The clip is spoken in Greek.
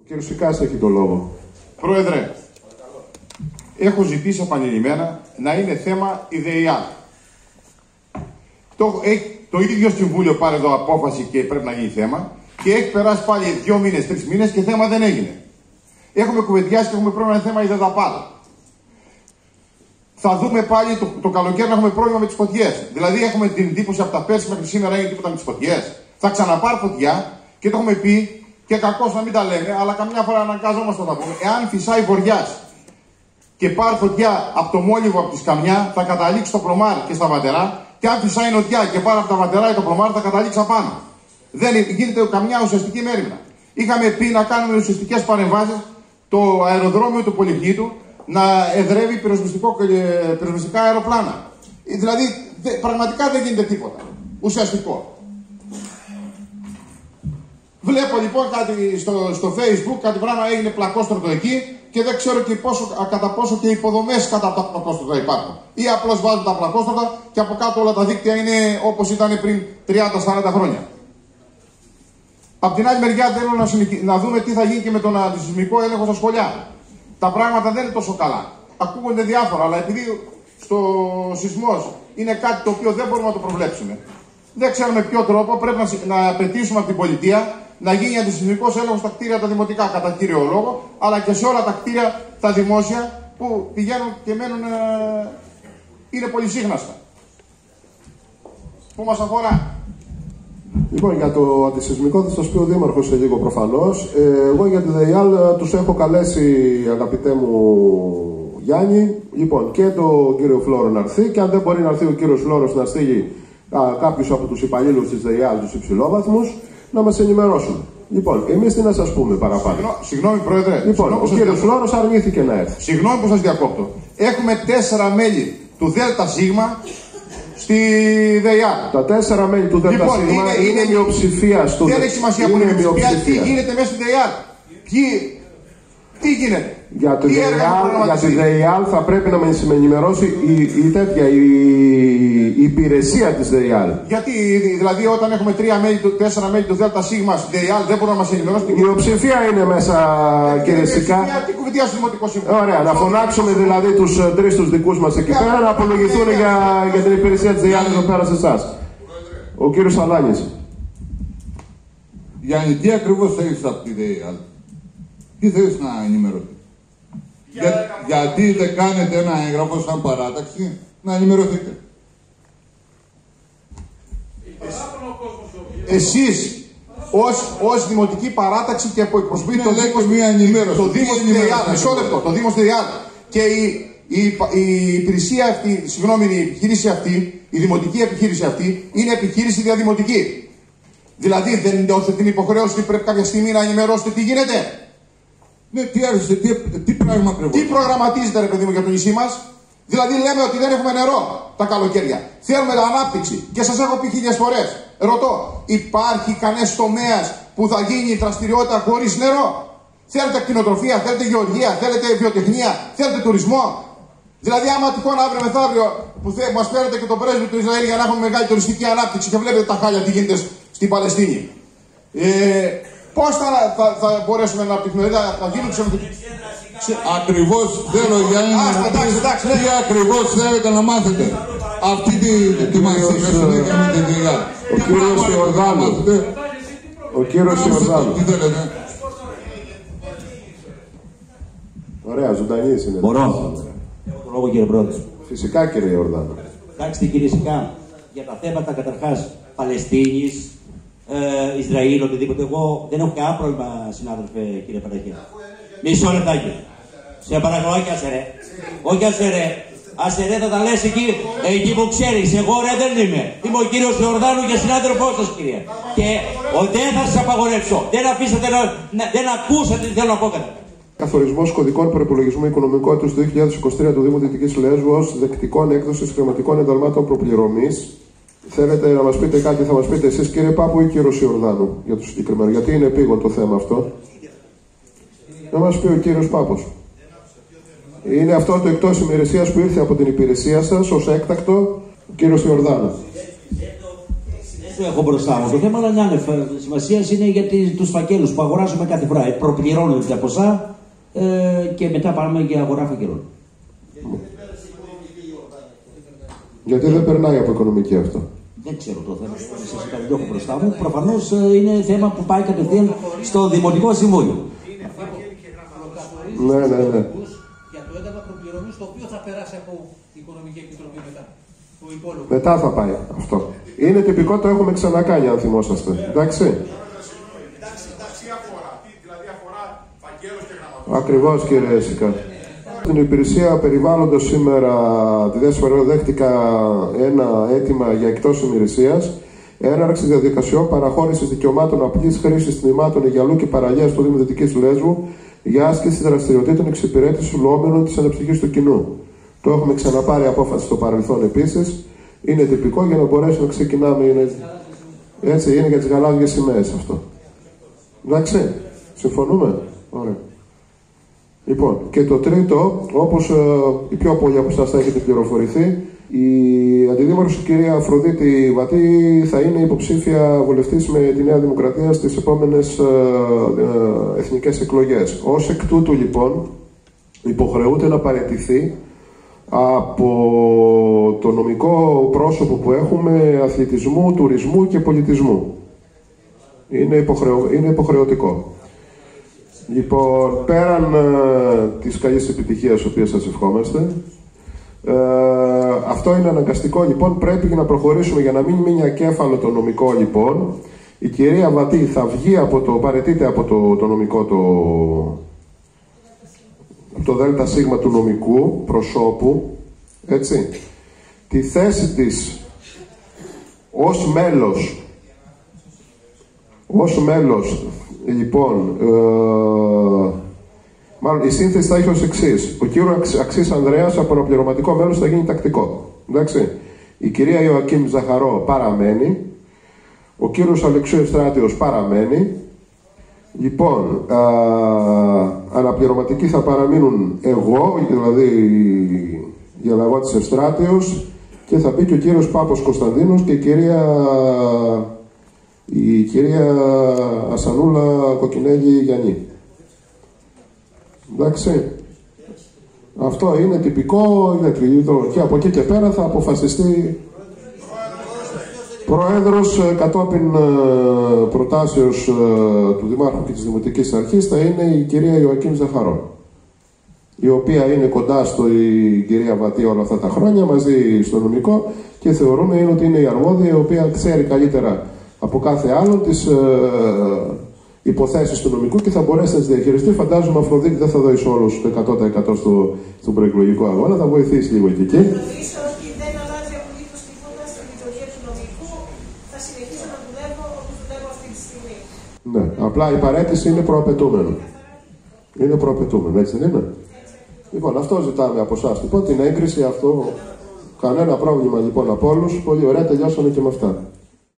Κύριος Σικάς έχει το λόγο. Πρόεδρε, έχω ζητήσει επανειλημμένα να είναι θέμα η ΔΕΙΑΛ. Το ίδιο Συμβούλιο πάρει εδώ απόφαση και πρέπει να γίνει θέμα και έχει περάσει πάλι 2 μήνες, 3 μήνες και θέμα δεν έγινε. Έχουμε κουβεντιάσει και έχουμε πρόβλημα θέμα η ΔΕΔΑΠΑΔ. Θα δούμε πάλι το καλοκαίρι να έχουμε πρόβλημα με τις φωτιές. Δηλαδή έχουμε την εντύπωση από τα πέρσι μέχρι σήμερα έγινε τίποτα με τις φωτιές. Θα ξαναπάρει φωτιά και το έχουμε πει και κακώς να μην τα λέμε, αλλά καμιά φορά αναγκάζομαστε να τα πούμε. Εάν φυσάει βοριάς και πάρει φωτιά από το Μόλιβο, από τη Σκαμιά, θα καταλήξει στο Πλωμάρ και στα Βατερά. Και αν φυσάει νοτιά και πάρει από τα Βατερά ή το Πλωμάρ, θα καταλήξει απάνω. Δεν γίνεται καμιά ουσιαστική μέρημνα. Είχαμε πει να κάνουμε ουσιαστικές παρεμβάσεις το αεροδρόμιο του Πολυχνήτου να εδρεύει πυροσβεστικά αεροπλάνα. Δηλαδή, πραγματικά δεν γίνεται τίποτα ουσιαστικό. Βλέπω λοιπόν κάτι στο Facebook, κάτι πράγμα έγινε πλακόστρωτο εκεί και δεν ξέρω και κατά πόσο και υποδομές κατά τα πλακόστρωτα υπάρχουν. Ή απλώς βάζουν τα πλακόστρωτα και από κάτω όλα τα δίκτυα είναι όπως ήταν πριν 30-40 χρόνια. Απ' την άλλη μεριά θέλω να δούμε τι θα γίνει και με τον αντισυσμικό έλεγχο στα σχολιά. Τα πράγματα δεν είναι τόσο καλά. Ακούγονται διάφορα, αλλά επειδή στο σεισμός είναι κάτι το οποίο δεν μπορούμε να το προβλέψουμε. Δεν ξέρουμε ποιο τρόπο πρέπει να απαιτήσουμε από την πολιτεία να γίνει αντισυσμικός έλεγχος στα κτίρια τα δημοτικά κατά κύριο λόγο, αλλά και σε όλα τα κτίρια τα δημόσια που πηγαίνουν και μένουν, είναι πολυσύχναστα. Που μας αφορά. Λοιπόν, για το αντισυσμικό θα σας πει ο Δήμαρχος σε λίγο προφανώς. Εγώ για τη ΔΕΙΑΛ τους έχω καλέσει, αγαπητέ μου Γιάννη, λοιπόν, και τον κύριο Φλόρο να έρθει και αν δεν μπορεί να έρθει ο κύριος Φλόρος να στείλει κάποιους από τους υπαλλήλους της ΔΕΙΑΛ, τους υψηλόβαθμους, να μας ενημερώσουν. Λοιπόν, εμείς τι να σας πούμε παραπάνω. Συγγνώμη, Πρόεδρε. Λοιπόν, ο κύριος Φλόρος αρνήθηκε να έρθει. Συγγνώμη που σας διακόπτω. Έχουμε 4 μέλη του ΔΣ στη ΔΕΙΑΛ. Τα 4 μέλη του ΔΣ είναι μειοψηφία στο ΔΣ. Δεν έχει σημασία που είναι μειοψηφία. Τι γίνεται μέσα στη ΔΕΙΑΛ. Τι γίνεται. Για τη ΔΕΙΑΛ θα πρέπει να με ενημερώσει η υπηρεσία της ΔΕΙΑΛ. Γιατί, δηλαδή, όταν έχουμε 4 μέλη του ΔΣ στη ΔΕΙΑΛ δεν μπορούν να μας ενημερώσουν. Η μειοψηφία είναι μέσα, κύριε Σικά. Τι κουβεντιά στο Δημοτικό Συμβούλιο. Ωραία, να φωνάξουμε δηλαδή τους 3 τους δικούς μας εκεί πέρα να απολογηθούν για την υπηρεσία της ΔΕΙΑΛ εδώ πέρα σε εσάς. Ο κύριος Αλάνης. Γιάννη, τι ακριβώς θέλεις από τη ΔΕΙΑΛ. Τι θέλεις να ενημερωθεί. Γιατί δεν κάνετε ένα έγγραφο σαν παράταξη να ενημερωθείτε. Εσείς ως δημοτική παράταξη και που εκπροσωπείτε το Δήμο στη ΔΕΙΑΛ, μισό λεπτό, το Δήμο στη ΔΕΙΑΛ και η υπηρεσία αυτή, συγγνώμη, η επιχείρηση αυτή, η δημοτική επιχείρηση αυτή είναι επιχείρηση διαδημοτική. Δηλαδή δεν νιώθετε την υποχρέωση ότι πρέπει κάποια στιγμή να ενημερώσετε τι γίνεται. Ναι, τι πράγμα ακριβώς. Τι προγραμματίζετε, ρε παιδί μου, για το νησί μας. Δηλαδή λέμε ότι δεν έχουμε νερό τα καλοκαίρια. Θέλουμε ανάπτυξη. Και σας έχω πει 1000 φορές. Ρωτώ, υπάρχει κανένας τομέας που θα γίνει δραστηριότητα χωρίς νερό. Θέλετε κτηνοτροφία, θέλετε γεωργία, θέλετε βιοτεχνία, θέλετε τουρισμό. Δηλαδή, άμα τυχόν αύριο μεθαύριο που μας φέρετε και τον πρέσβη του Ισραήλ για να έχουμε μεγάλη τουριστική ανάπτυξη και βλέπετε τα χάλια τι γίνεται στην Παλαιστίνη. Πώς θα μπορέσουμε να αναπτυχθούμε, θα γίνουν Ακριβώς θέλω, Γιάννη, τι ακριβώς θέλετε να μάθετε. Αυτή τη μαθήκα συνέχεια με την ΔΕΙΑΛ. Ο κύριος Ιορδάνου. Ο κύριος Ιορδάνου. Τι θέλετε. Ωραία, ζωντανή είναι. Μπορώ. Έχω το λόγο, κύριε Πρόεδρε. Φυσικά, κύριε Ιορδάνου. Κοιτάξτε, κύριε Σικά, για τα θέματα καταρχάς Παλαιστίνης, Ισραήλ, οτιδήποτε. Εγώ δεν έχω κανένα πρόβλημα, συνάδελφε, κύριε Παταχία. Μισό λεπτάκι. Σε παρακαλώ, όχι ασερέ. Όχι ασερέ. Ασερέ θα τα λες εκεί που ξέρεις. Εγώ ρε δεν είμαι. Είμαι ο κύριος Ιορδάνου και συνάδελφός σας, κύριε. Και δεν θα σας απαγορεύσω. Δεν ακούσατε τι θέλω να πω κατά. Καθορισμός κωδικών προϋπολογισμού οικονομικού έτους 2023 του Δήμου Δυτικής Λέσβου ως δεκτικών έκδοσης χρηματικών ενταλμάτων προπληρωμής. Θέλετε να μας πείτε κάτι, θα μας πείτε εσείς, κύριε Πάπου ή κύριος Ιορδάνου, για το συγκεκριμένο, γιατί είναι επίγον το θέμα αυτό. Να μας πει ο κύριος Πάπος. Είναι αυτό το εκτός υπηρεσίας που ήρθε από την υπηρεσία σας ως έκτακτο, ο κύριος Ιορδάνου. το έχω μπροστά μου το θέμα, αλλά είναι σημασία είναι για τους φακέλους που αγοράζουμε κάθε φορά. Προπληρώνονται τα ποσά και μετά πάμε για αγορά φακέλων. Γιατί δεν περνάει από οικονομική αυτό? Δεν ξέρω το θέμα, δεν το έχω μπροστά μου. Προφανώς είναι θέμα που πάει κατευθείαν στο Δημοτικό Συμβούλιο. Ναι. Για το ένταλμα προπληρωμής, το οποίο θα περάσει από την Οικονομική Επιτροπή μετά. Μετά θα πάει αυτό. Είναι τυπικό, το έχουμε ξανακάνει, αν θυμόσαστε. Εντάξει. Εντάξει, αφορά. Δηλαδή αφορά φακέλους και γραμματεία. Ακριβώς, κύριε Σικά. Στην υπηρεσία περιβάλλοντος σήμερα τη δεύτερη δέχτηκα ένα αίτημα για εκτός υπηρεσίας. Έναρξη διαδικασιών παραχώρησης δικαιωμάτων απλής χρήσης τμήματων Αιγιαλού και Παραλίας του Δήμου Δυτικής Λέσβου για άσκηση δραστηριοτήτων εξυπηρέτησης λουόμενων της ανεψυχής του κοινού. Το έχουμε ξαναπάρει απόφαση στο παρελθόν επίσης. Είναι τυπικό για να μπορέσουμε να ξεκινάμε. Έτσι, είναι για τις γαλάζιες σημαίες αυτό. Εντάξει, συμφωνούμε. Ωραία. Λοιπόν, και το τρίτο, όπως οι πιο πολλοί από εσάς θα έχετε πληροφορηθεί, η αντιδήμαρχος η κυρία Αφροδίτη Βατή θα είναι υποψήφια βουλευτής με τη Νέα Δημοκρατία στις επόμενες εθνικές εκλογές. Ως εκ τούτου, λοιπόν, υποχρεούται να παραιτηθεί από το νομικό πρόσωπο που έχουμε αθλητισμού, τουρισμού και πολιτισμού. Είναι υποχρεωτικό. Λοιπόν, πέραν της καλής επιτυχίας, οποίας σας ευχόμαστε, αυτό είναι αναγκαστικό, λοιπόν, πρέπει να προχωρήσουμε για να μην μείνει ακέφαλο το νομικό, λοιπόν. Η κυρία Βατή θα βγει παραιτείται από το νομικό, το ΔΣ του νομικού προσώπου, έτσι. Τη θέση της ως μέλος, λοιπόν, μάλλον η σύνθεση θα έχει ως εξής. Ο κύριος Αξής Ανδρέας από αναπληρωματικό μέλος θα γίνει τακτικό. Εντάξει. Η κυρία Ιωακήμ Ζαχαρό παραμένει. Ο κύριος Αλεξίου Ευστράτιος παραμένει. Λοιπόν, αναπληρωματικοί θα παραμείνουν εγώ, δηλαδή η Αλαγώτης Ευστράτιος, και θα μπει και ο κύριος Πάπος Κωνσταντίνος και η κυρία Ασανούλα Κοκκινέλη Γιαννή. Εντάξει. Αυτό είναι τυπικό, και από εκεί και πέρα θα αποφασιστεί πρόεδρος κατόπιν προτάσεως του Δημάρχου και της Δημοτικής Αρχής θα είναι η κυρία Ιωακήμ Ζαχαρό, η οποία είναι κοντά στην κυρία Βατή όλα αυτά τα χρόνια μαζί στο νομικό και θεωρούμε ότι είναι η αρμόδια, η οποία ξέρει καλύτερα από κάθε άλλον τις υποθέσεις του νομικού και θα μπορέσει να τις διαχειριστεί. Φαντάζομαι Αφροδίτη δεν θα δώσει όλους το 100% στον προεκλογικό αγώνα, θα βοηθήσει λίγο και εκεί. Νομίζω ότι δεν αλλάζει απολύτως τίποτα στη λειτουργία του νομικού. Θα συνεχίσω να δουλεύω όπως δουλεύω αυτή τη στιγμή. Ναι, απλά η παραίτηση είναι προαπαιτούμενο. Είναι προαπαιτούμενο, έτσι δεν είναι? Λοιπόν, αυτό ζητάμε από εσάς. Λοιπόν, την έγκριση αυτό, κανένα πρόβλημα λοιπόν από όλους. Πολύ ωραία, τελειώσαμε και με αυτά.